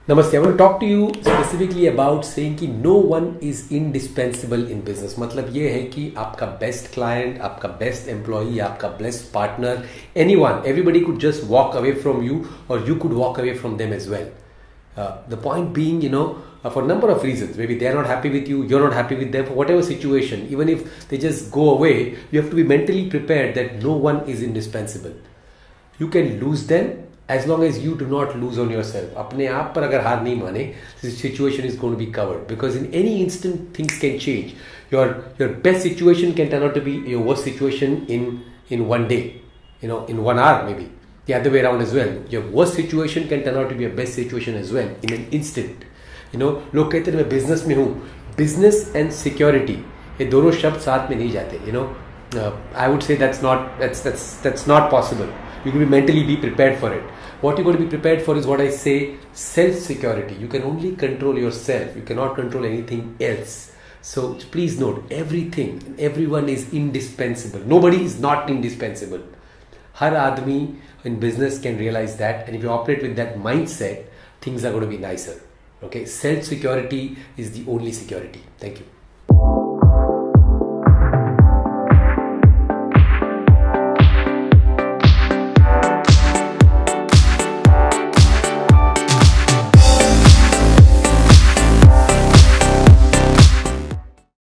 Namaste. I want to talk to you specifically about saying कि no one is indispensable in business. मतलब ये है कि आपका best client, आपका best employee, आपका best partner, anyone, everybody could just walk away from you or you could walk away from them as well. The point being, for a number of reasons, maybe they're not happy with you, you're not happy with them, for whatever situation, even if they just go away, you have to be mentally prepared that no one is indispensable. You can lose them as long as you do not lose on yourself. अपने आप पर अगर हार नहीं माने, the situation is going to be covered, because in any instant things can change. Your best situation can turn out to be your worst situation in one day, in 1 hour maybe. The other way around as well. Your worst situation can turn out to be your best situation as well in an instant. लोग कहते हैं मैं business में हूँ. Business and security, ये दोनों शब्द साथ में नहीं जाते. I would say that's not possible. You can mentally be prepared for it. What you're going to be prepared for is what I say, self-security. You can only control yourself. You cannot control anything else. So please note, everyone is indispensable. Nobody is not indispensable. Har aadmi in business can realize that, and if you operate with that mindset, things are going to be nicer. Okay, self-security is the only security. Thank you.